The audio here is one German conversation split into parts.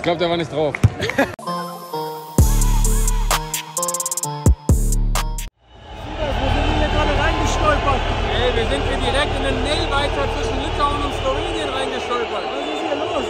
glaube, der war nicht drauf. Ey, wir sind hier direkt in den Nailbiter zwischen Litauen und Slowenien reingestolpert. Was ist hier los?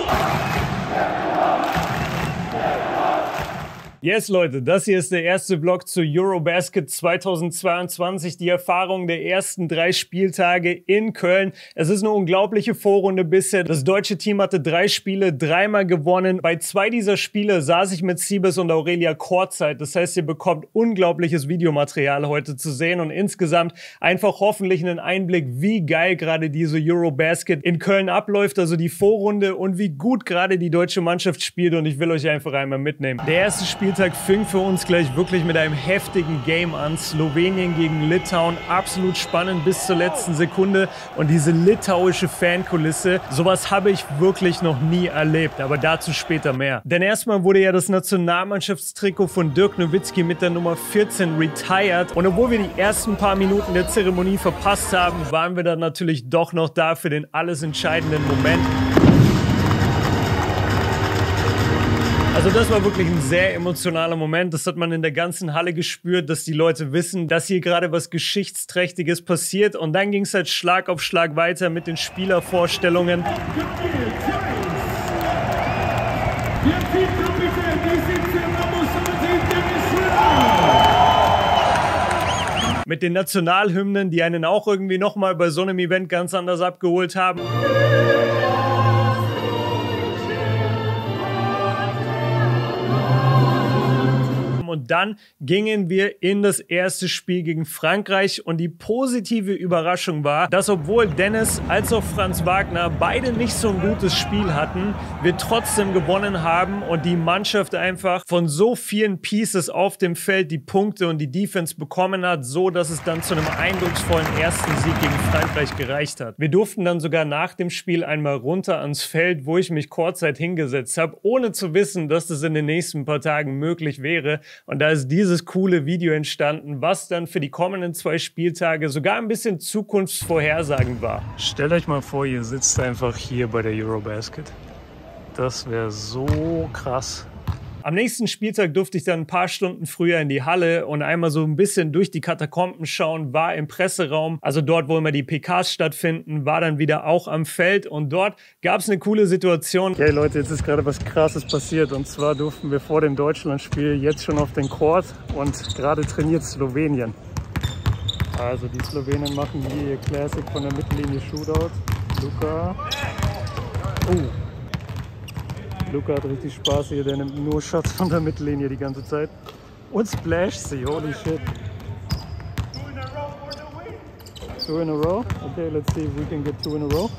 Yes, Leute, das hier ist der erste Vlog zu Eurobasket 2022, die Erfahrung der ersten 3 Spieltage in Köln. Es ist eine unglaubliche Vorrunde bisher. Das deutsche Team hatte 3 Spiele, 3-mal gewonnen. Bei 2 dieser Spiele saß ich mit Siebes und Aurelia Courtside. Das heißt, ihr bekommt unglaubliches Videomaterial heute zu sehen und insgesamt einfach hoffentlich einen Einblick, wie geil gerade diese Eurobasket in Köln abläuft, also die Vorrunde und wie gut gerade die deutsche Mannschaft spielt und ich will euch einfach einmal mitnehmen. Der erste Spieltag fing für uns gleich wirklich mit einem heftigen Game an. Slowenien gegen Litauen, absolut spannend bis zur letzten Sekunde und diese litauische Fankulisse, sowas habe ich wirklich noch nie erlebt, aber dazu später mehr. Denn erstmal wurde ja das Nationalmannschaftstrikot von Dirk Nowitzki mit der Nummer 14 retired und obwohl wir die ersten paar Minuten der Zeremonie verpasst haben, waren wir dann natürlich doch noch da für den alles entscheidenden Moment. Also das war wirklich ein sehr emotionaler Moment. Das hat man in der ganzen Halle gespürt, dass die Leute wissen, dass hier gerade was Geschichtsträchtiges passiert. Und dann ging es halt Schlag auf Schlag weiter mit den Spielervorstellungen. Mit den Nationalhymnen, die einen auch irgendwie nochmal bei so einem Event ganz anders abgeholt haben. Und dann gingen wir in das erste Spiel gegen Frankreich und die positive Überraschung war, dass obwohl Dennis als auch Franz Wagner beide nicht so ein gutes Spiel hatten, wir trotzdem gewonnen haben und die Mannschaft einfach von so vielen Pieces auf dem Feld die Punkte und die Defense bekommen hat, so dass es dann zu einem eindrucksvollen ersten Sieg gegen Frankreich gereicht hat. Wir durften dann sogar nach dem Spiel einmal runter ans Feld, wo ich mich kurzzeit hingesetzt habe, ohne zu wissen, dass das in den nächsten paar Tagen möglich wäre. Und da ist dieses coole Video entstanden, was dann für die kommenden 2 Spieltage sogar ein bisschen zukunftsvorhersagend war. Stellt euch mal vor, ihr sitzt einfach hier bei der Eurobasket. Das wäre so krass. Am nächsten Spieltag durfte ich dann ein paar Stunden früher in die Halle und einmal so ein bisschen durch die Katakomben schauen, war im Presseraum, also dort, wo immer die PKs stattfinden, war dann wieder auch am Feld und dort gab es eine coole Situation. Okay Leute, jetzt ist gerade was Krasses passiert und zwar durften wir vor dem Deutschlandspiel jetzt schon auf den Court und gerade trainiert Slowenien. Also die Slowenen machen hier ihr Classic von der Mittellinie Shootout. Luka. Luka hat richtig Spaß hier, der nimmt nur Shots von der Mittellinie die ganze Zeit. Und splasht sie, holy shit. 2 in a row? Okay, let's see if we can get 2 in a row.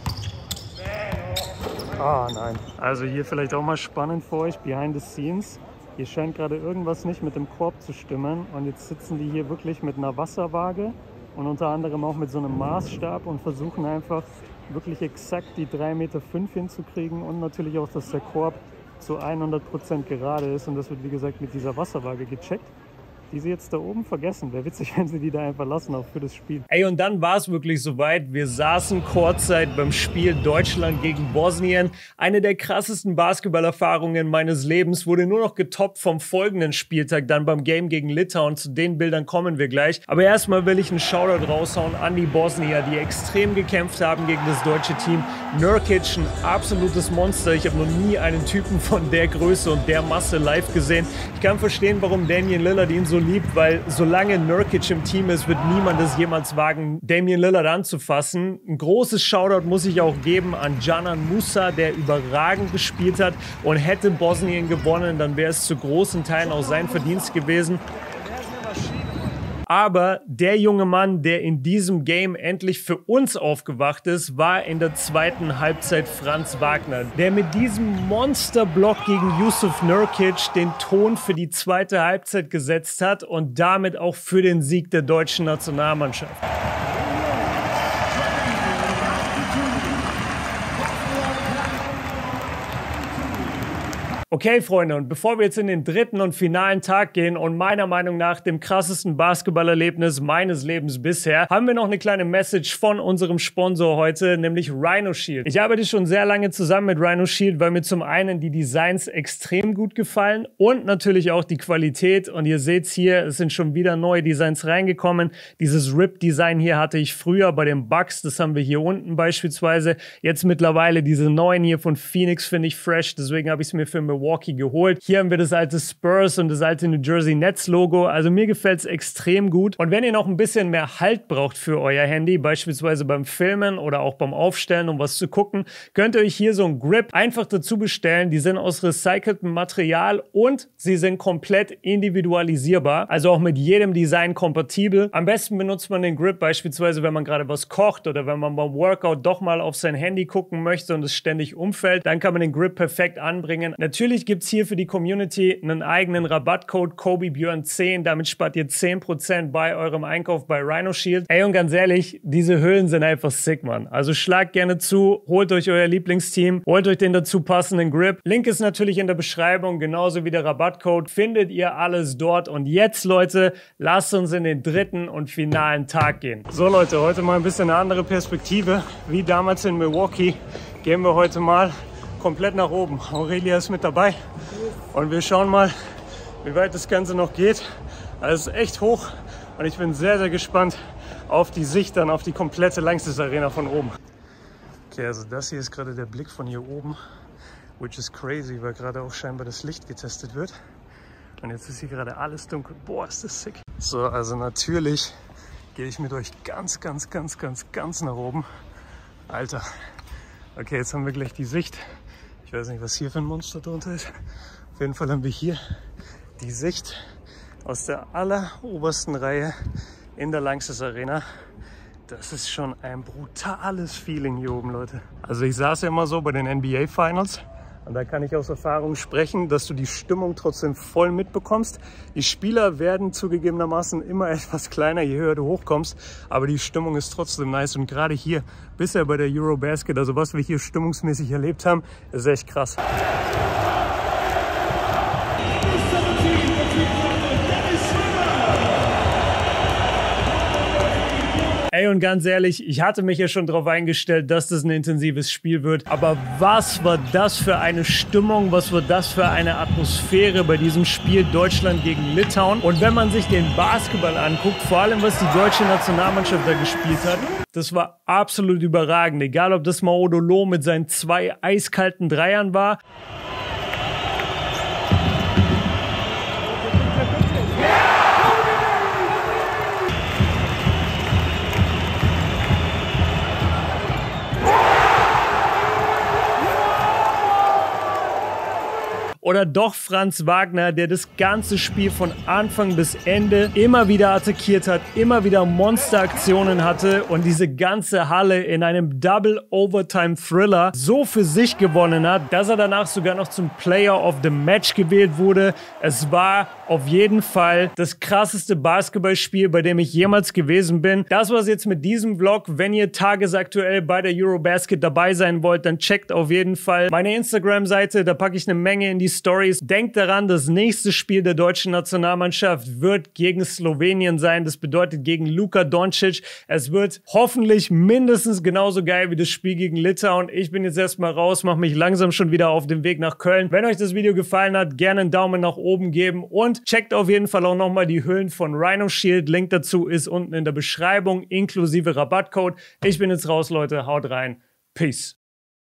Ah, nein. Also hier vielleicht auch mal spannend für euch, behind the scenes. Hier scheint gerade irgendwas nicht mit dem Korb zu stimmen. Und jetzt sitzen die hier wirklich mit einer Wasserwaage und unter anderem auch mit so einem Maßstab und versuchen einfach wirklich exakt die 3,5 Meter hinzukriegen und natürlich auch, dass der Korb zu 100% gerade ist und das wird wie gesagt mit dieser Wasserwaage gecheckt, die sie jetzt da oben vergessen. Wäre witzig, wenn sie die da einfach lassen, auch für das Spiel. Ey, und dann war es wirklich soweit. Wir saßen kurzzeit beim Spiel Deutschland gegen Bosnien. Eine der krassesten Basketballerfahrungen meines Lebens wurde nur noch getoppt vom folgenden Spieltag, dann beim Game gegen Litauen. Zu den Bildern kommen wir gleich. Aber erstmal will ich einen Shoutout raushauen an die Bosnier, die extrem gekämpft haben gegen das deutsche Team. Nurkic, ein absolutes Monster. Ich habe noch nie einen Typen von der Größe und der Masse live gesehen. Ich kann verstehen, warum Damian Lillard ihn so liebt, weil solange Nurkic im Team ist, wird niemand es jemals wagen, Damian Lillard anzufassen. Ein großes Shoutout muss ich auch geben an Canan Musa, der überragend gespielt hat und hätte Bosnien gewonnen, dann wäre es zu großen Teilen auch sein Verdienst gewesen. Aber der junge Mann, der in diesem Game endlich für uns aufgewacht ist, war in der zweiten Halbzeit Franz Wagner, der mit diesem Monsterblock gegen Jusuf Nurkic den Ton für die zweite Halbzeit gesetzt hat und damit auch für den Sieg der deutschen Nationalmannschaft. Okay, Freunde, und bevor wir jetzt in den dritten und finalen Tag gehen und meiner Meinung nach dem krassesten Basketballerlebnis meines Lebens bisher, haben wir noch eine kleine Message von unserem Sponsor heute, nämlich Rhino Shield. Ich arbeite schon sehr lange zusammen mit Rhino Shield, weil mir zum einen die Designs extrem gut gefallen und natürlich auch die Qualität. Und ihr seht hier, es sind schon wieder neue Designs reingekommen. Dieses Rip-Design hier hatte ich früher bei den Bucks, das haben wir hier unten beispielsweise. Jetzt mittlerweile diese neuen hier von Phoenix finde ich fresh, deswegen habe ich es mir für Milwaukee geholt. Hier haben wir das alte Spurs und das alte New Jersey Nets Logo. Also mir gefällt es extrem gut. Und wenn ihr noch ein bisschen mehr Halt braucht für euer Handy, beispielsweise beim Filmen oder auch beim Aufstellen, um was zu gucken, könnt ihr euch hier so ein Grip einfach dazu bestellen. Die sind aus recyceltem Material und sie sind komplett individualisierbar. Also auch mit jedem Design kompatibel. Am besten benutzt man den Grip beispielsweise, wenn man gerade was kocht oder wenn man beim Workout doch mal auf sein Handy gucken möchte und es ständig umfällt. Dann kann man den Grip perfekt anbringen. Natürlich gibt es hier für die Community einen eigenen Rabattcode KOBEBjörn10. Damit spart ihr 10% bei eurem Einkauf bei Rhino Shield. Ey, und ganz ehrlich, diese Hüllen sind einfach sick, Mann. Also schlagt gerne zu, holt euch euer Lieblingsteam, holt euch den dazu passenden Grip. Link ist natürlich in der Beschreibung, genauso wie der Rabattcode. Findet ihr alles dort. Und jetzt, Leute, lasst uns in den dritten und finalen Tag gehen. So, Leute, heute mal ein bisschen eine andere Perspektive. Wie damals in Milwaukee gehen wir heute mal komplett nach oben. Aurelia ist mit dabei und wir schauen mal, wie weit das Ganze noch geht. Also es ist echt hoch und ich bin sehr, sehr gespannt auf die Sicht dann auf die komplette Lanxess Arena von oben. Okay, also das hier ist gerade der Blick von hier oben, which is crazy, weil gerade auch scheinbar das Licht getestet wird. Und jetzt ist hier gerade alles dunkel. Boah, ist das sick. So, also natürlich gehe ich mit euch ganz nach oben. Alter. Okay, jetzt haben wir gleich die Sicht. Ich weiß nicht, was hier für ein Monster drunter ist. Auf jeden Fall haben wir hier die Sicht aus der allerobersten Reihe in der Lanxess Arena. Das ist schon ein brutales Feeling hier oben, Leute. Also ich saß ja immer so bei den NBA Finals. Und da kann ich aus Erfahrung sprechen, dass du die Stimmung trotzdem voll mitbekommst. Die Spieler werden zugegebenermaßen immer etwas kleiner, je höher du hochkommst. Aber die Stimmung ist trotzdem nice. Und gerade hier, bisher bei der Eurobasket, also was wir hier stimmungsmäßig erlebt haben, ist echt krass. Ey, und ganz ehrlich, ich hatte mich ja schon darauf eingestellt, dass das ein intensives Spiel wird. Aber was war das für eine Stimmung, was war das für eine Atmosphäre bei diesem Spiel Deutschland gegen Litauen? Und wenn man sich den Basketball anguckt, vor allem was die deutsche Nationalmannschaft da gespielt hat, das war absolut überragend. Egal, ob das Maodolo mit seinen 2 eiskalten Dreiern war. Oder doch Franz Wagner, der das ganze Spiel von Anfang bis Ende immer wieder attackiert hat, immer wieder Monsteraktionen hatte und diese ganze Halle in einem Double-Overtime-Thriller so für sich gewonnen hat, dass er danach sogar noch zum Player of the Match gewählt wurde. Es war auf jeden Fall das krasseste Basketballspiel, bei dem ich jemals gewesen bin. Das war's jetzt mit diesem Vlog. Wenn ihr tagesaktuell bei der Eurobasket dabei sein wollt, dann checkt auf jeden Fall meine Instagram-Seite. Da packe ich eine Menge in die Stories. Denkt daran, das nächste Spiel der deutschen Nationalmannschaft wird gegen Slowenien sein. Das bedeutet gegen Luka Doncic. Es wird hoffentlich mindestens genauso geil wie das Spiel gegen Litauen. Ich bin jetzt erstmal raus, mache mich langsam schon wieder auf den Weg nach Köln. Wenn euch das Video gefallen hat, gerne einen Daumen nach oben geben und checkt auf jeden Fall auch nochmal die Hüllen von Rhino Shield. Link dazu ist unten in der Beschreibung, inklusive Rabattcode. Ich bin jetzt raus, Leute. Haut rein. Peace.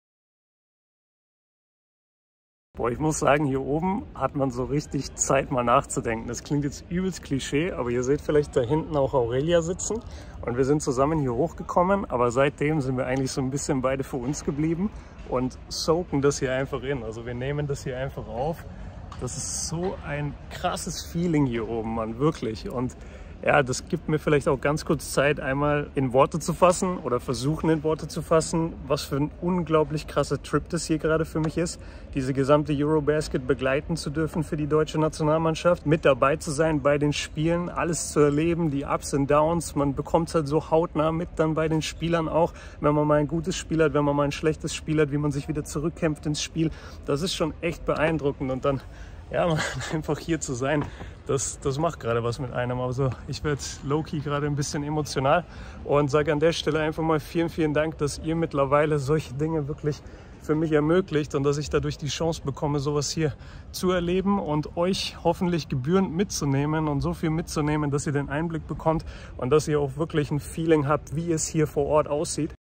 Boah, ich muss sagen, hier oben hat man so richtig Zeit, mal nachzudenken. Das klingt jetzt übelst Klischee, aber ihr seht vielleicht da hinten auch Aurelia sitzen. Und wir sind zusammen hier hochgekommen, aber seitdem sind wir eigentlich so ein bisschen beide für uns geblieben und soaken das hier einfach in. Also wir nehmen das hier einfach auf. Das ist so ein krasses Feeling hier oben, Mann, wirklich. Und Ja, das gibt mir vielleicht auch ganz kurz Zeit, einmal in Worte zu fassen oder versuchen in Worte zu fassen, was für ein unglaublich krasser Trip das hier gerade für mich ist, diese gesamte Eurobasket begleiten zu dürfen für die deutsche Nationalmannschaft, mit dabei zu sein bei den Spielen, alles zu erleben, die Ups und Downs, man bekommt es halt so hautnah mit dann bei den Spielern auch, wenn man mal ein gutes Spiel hat, wenn man mal ein schlechtes Spiel hat, wie man sich wieder zurückkämpft ins Spiel, das ist schon echt beeindruckend und dann ja, einfach hier zu sein, das macht gerade was mit einem. Also ich werde low-key gerade ein bisschen emotional und sage an der Stelle einfach mal vielen, vielen Dank, dass ihr mittlerweile solche Dinge wirklich für mich ermöglicht und dass ich dadurch die Chance bekomme, sowas hier zu erleben und euch hoffentlich gebührend mitzunehmen und so viel mitzunehmen, dass ihr den Einblick bekommt und dass ihr auch wirklich ein Feeling habt, wie es hier vor Ort aussieht.